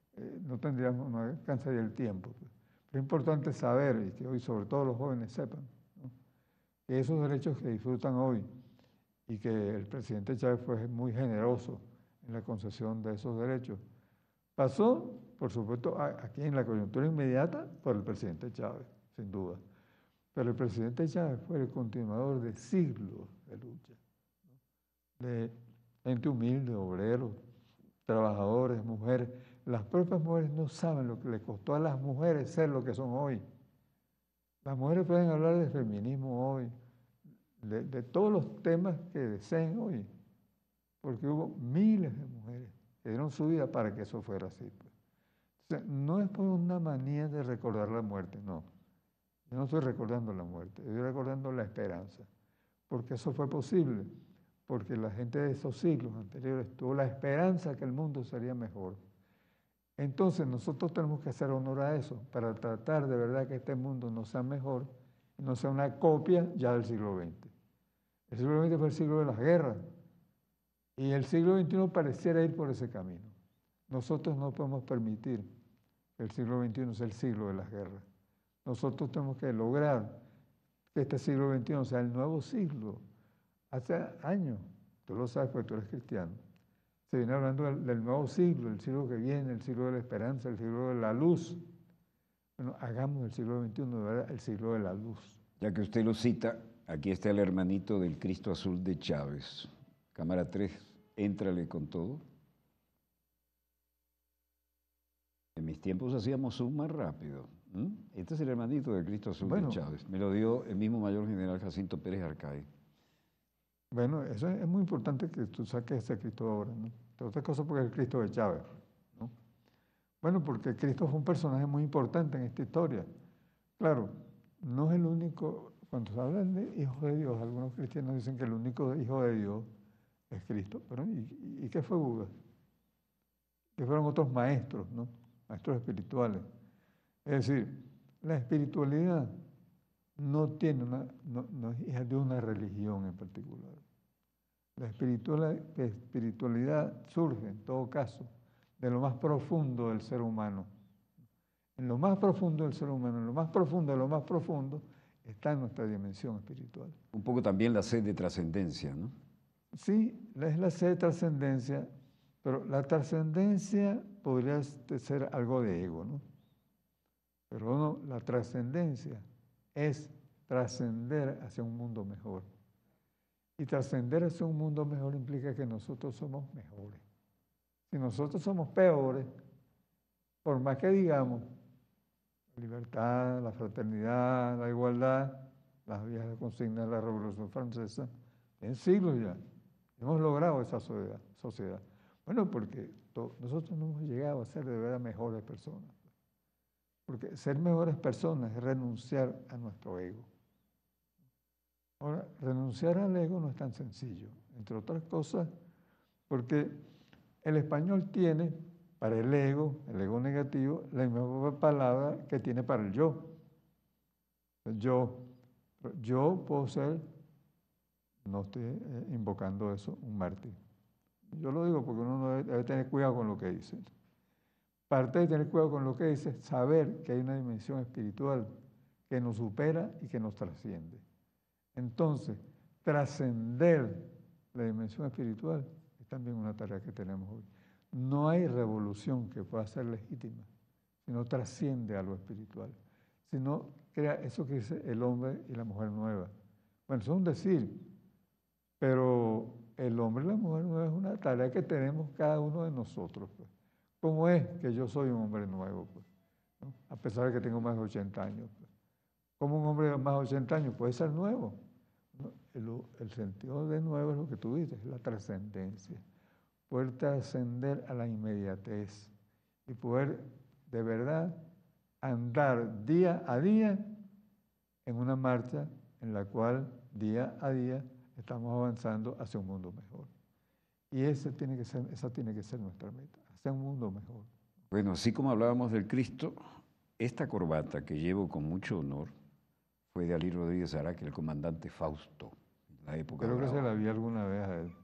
no alcanzaría el tiempo. Pero es importante saber, y que hoy sobre todo los jóvenes sepan, ¿no?, que esos derechos que disfrutan hoy, y que el presidente Chávez fue muy generoso en la concesión de esos derechos, pasó, por supuesto, aquí en la coyuntura inmediata por el presidente Chávez, sin duda. Pero el presidente Chávez fue el continuador de siglos de lucha, ¿no?, de gente humilde, obreros, trabajadores, mujeres. Las propias mujeres no saben lo que le costó a las mujeres ser lo que son hoy. Las mujeres pueden hablar de feminismo hoy, de todos los temas que deseen hoy, porque hubo miles de mujeres que dieron su vida para que eso fuera así. O sea, no es por una manía de recordar la muerte, no. Yo no estoy recordando la muerte, estoy recordando la esperanza, porque eso fue posible, porque la gente de esos siglos anteriores tuvo la esperanza que el mundo sería mejor. Entonces nosotros tenemos que hacer honor a eso, para tratar de verdad que este mundo no sea mejor, y no sea una copia ya del siglo XX. El siglo XX fue el siglo de las guerras, y el siglo XXI pareciera ir por ese camino. Nosotros no podemos permitir El siglo XXI es el siglo de las guerras. Nosotros tenemos que lograr que este siglo XXI sea el nuevo siglo. Hace años, tú lo sabes porque tú eres cristiano, se viene hablando del nuevo siglo, el siglo que viene, el siglo de la esperanza, el siglo de la luz. Bueno, hagamos el siglo XXI, ¿verdad?, el siglo de la luz. Ya que usted lo cita, aquí está el hermanito del Cristo Azul de Chávez. Cámara 3, éntrale con todo. En mis tiempos hacíamos zoom más rápido. Este es el hermanito del Cristo Azul de Chávez. Me lo dio el mismo mayor general Jacinto Pérez Arcay. Bueno, eso es muy importante que tú saques ese Cristo ahora, ¿no? Otra cosa porque es el Cristo de Chávez, ¿no? Bueno, porque Cristo fue un personaje muy importante en esta historia. Claro, no es el único, cuando se habla de hijo de Dios, algunos cristianos dicen que el único hijo de Dios es Cristo. Pero ¿y qué fue Buda? Que fueron otros maestros, ¿no? Maestros espirituales. Es decir, la espiritualidad no es hija de una religión en particular. La espiritualidad surge, en todo caso, de lo más profundo del ser humano. En lo más profundo del ser humano, en lo más profundo de lo más profundo, está nuestra dimensión espiritual. Un poco también la sed de trascendencia, ¿no? Sí, es la sed de trascendencia, pero la trascendencia podría ser algo de ego, ¿no? Pero no, la trascendencia es trascender hacia un mundo mejor. Y trascender hacia un mundo mejor implica que nosotros somos mejores. Si nosotros somos peores, por más que digamos la libertad, la fraternidad, la igualdad, las viejas consignas de la Revolución Francesa, en siglos ya, hemos logrado esa sociedad. Bueno, porque nosotros no hemos llegado a ser de verdad mejores personas. Porque ser mejores personas es renunciar a nuestro ego. Ahora, renunciar al ego no es tan sencillo, entre otras cosas, porque el español tiene para el ego negativo, la misma palabra que tiene para el yo. Yo puedo ser, no estoy invocando eso, un mártir. Yo lo digo porque uno no debe tener cuidado con lo que dice. Parte de tener cuidado con lo que dice es saber que hay una dimensión espiritual que nos supera y que nos trasciende. Entonces, trascender la dimensión espiritual es también una tarea que tenemos hoy. No hay revolución que pueda ser legítima si no trasciende a lo espiritual, si no crea eso que dice el hombre y la mujer nueva. Bueno, eso es un decir, pero el hombre y la mujer nueva es una tarea que tenemos cada uno de nosotros, pues. ¿Cómo es que yo soy un hombre nuevo, pues, ¿no? A pesar de que tengo más de 80 años? Pues. ¿Cómo un hombre de más de 80 años puede ser nuevo? ¿No? El sentido de nuevo es lo que tú dices, la trascendencia. Poder trascender a la inmediatez y poder de verdad andar día a día en una marcha en la cual día a día estamos avanzando hacia un mundo mejor. Y esa tiene que ser nuestra meta, hacia un mundo mejor. Bueno, así como hablábamos del Cristo, esta corbata que llevo con mucho honor fue de Ali Rodríguez Araque, el comandante Fausto, en la época. Creo que se la vi alguna vez a él.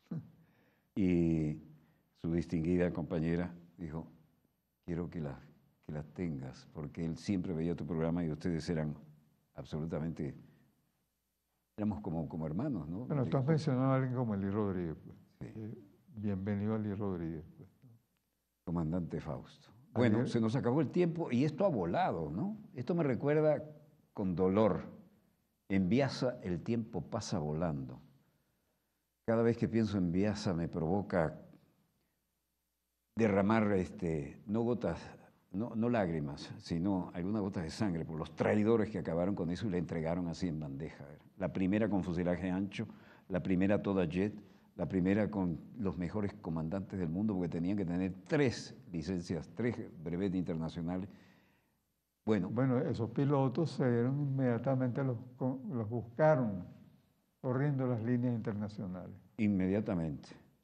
Y su distinguida compañera dijo, quiero que las tengas, porque él siempre veía tu programa y ustedes eran absolutamente, éramos como hermanos, ¿no? Bueno, tú has mencionado a alguien como Ali Rodríguez, pues. Sí. Bienvenido Ali Rodríguez, pues. Comandante Fausto. Bueno, se nos acabó el tiempo y esto ha volado, ¿no? Esto me recuerda con dolor. En Biasa el tiempo pasa volando. Cada vez que pienso en Biasa me provoca derramar no gotas, no lágrimas, sino algunas gotas de sangre por los traidores que acabaron con eso y le entregaron así en bandeja. La primera con fuselaje ancho, la primera toda jet, la primera con los mejores comandantes del mundo porque tenían que tener 3 licencias, 3 brevetes internacionales. Bueno, esos pilotos se dieron inmediatamente, los buscaron corriendo las líneas internacionales. Inmediatamente.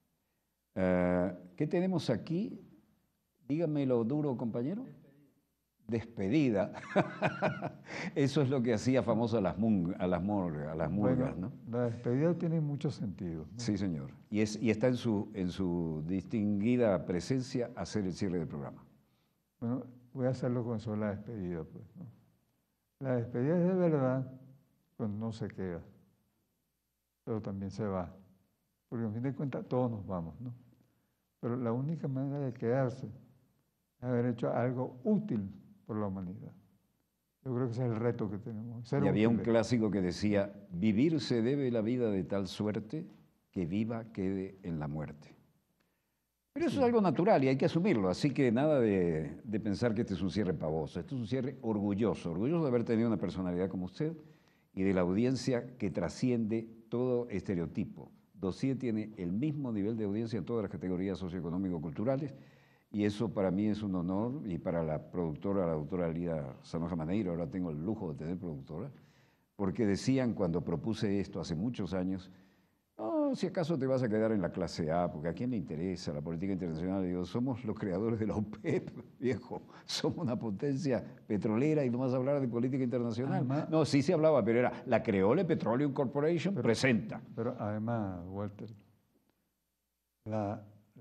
¿Qué tenemos aquí? Dígamelo duro, compañero. Despedida. Eso es lo que hacía famoso a las murgas, ¿no? La despedida tiene mucho sentido, ¿no? Sí, señor. Y está en su distinguida presencia hacer el cierre del programa. Bueno, voy a hacerlo con eso de la despedida, pues, ¿no? La despedida es de verdad cuando no se queda, pero también se va. Porque en fin de cuentas todos nos vamos, ¿no? Pero la única manera de quedarse es haber hecho algo útil por la humanidad. Yo creo que ese es el reto que tenemos. Y había un clásico que decía, vivir se debe la vida de tal suerte que viva quede en la muerte. Pero eso es algo natural y hay que asumirlo, así que nada de pensar que este es un cierre pavoso, este es un cierre orgulloso de haber tenido una personalidad como usted y de la audiencia que trasciende todo estereotipo. Dossier tiene el mismo nivel de audiencia en todas las categorías socioeconómico-culturales y eso para mí es un honor y para la productora, la doctora Alida Sanoja Maneiro, ahora tengo el lujo de tener productora, porque decían cuando propuse esto hace muchos años, no, si acaso te vas a quedar en la clase A, porque a quién le interesa la política internacional. Digo, somos los creadores de la OPEP, viejo, somos una potencia petrolera y no vas a hablar de política internacional. Además, no, sí se hablaba, pero era la Creole Petroleum Corporation presenta. Pero además, Walter, la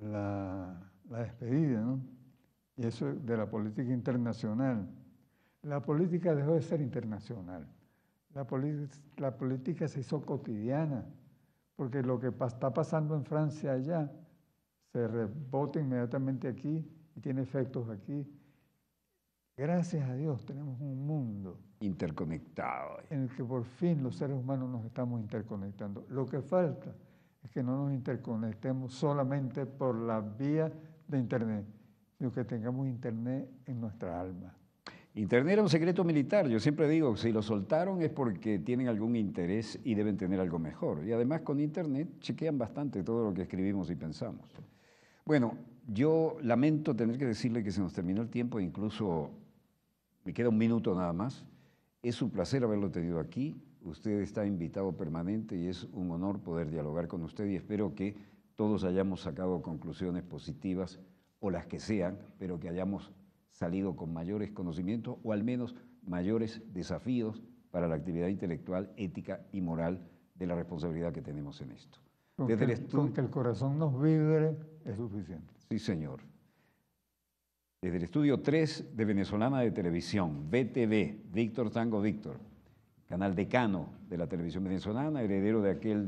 despedida, ¿no? Y eso de la política internacional. La política dejó de ser internacional. La política se hizo cotidiana. Porque lo que está pasando en Francia allá se rebota inmediatamente aquí y tiene efectos aquí. Gracias a Dios tenemos un mundo interconectado en el que por fin los seres humanos nos estamos interconectando. Lo que falta es que no nos interconectemos solamente por la vía de Internet, sino que tengamos Internet en nuestra alma. Internet era un secreto militar. Yo siempre digo, si lo soltaron es porque tienen algún interés y deben tener algo mejor. Y además con Internet chequean bastante todo lo que escribimos y pensamos. Bueno, yo lamento tener que decirle que se nos terminó el tiempo, incluso me queda un minuto nada más. Es un placer haberlo tenido aquí. Usted está invitado permanente y es un honor poder dialogar con usted y espero que todos hayamos sacado conclusiones positivas o las que sean, pero que hayamos salido con mayores conocimientos o al menos mayores desafíos para la actividad intelectual, ética y moral de la responsabilidad que tenemos en esto. Con que el corazón nos vibre es suficiente. Sí, señor. Desde el estudio 3 de Venezolana de Televisión, VTV, Víctor Tango Víctor, canal decano de la televisión venezolana, heredero de aquel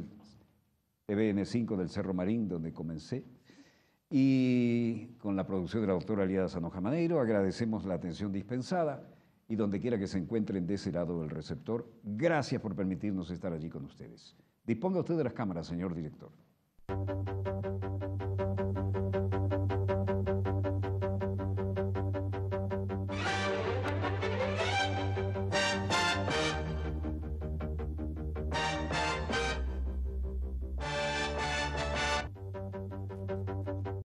TVN5 del Cerro Marín donde comencé, y con la producción de la doctora Alida Sanoja Maneiro, agradecemos la atención dispensada y donde quiera que se encuentren de ese lado del receptor, gracias por permitirnos estar allí con ustedes. Disponga usted de las cámaras, señor director.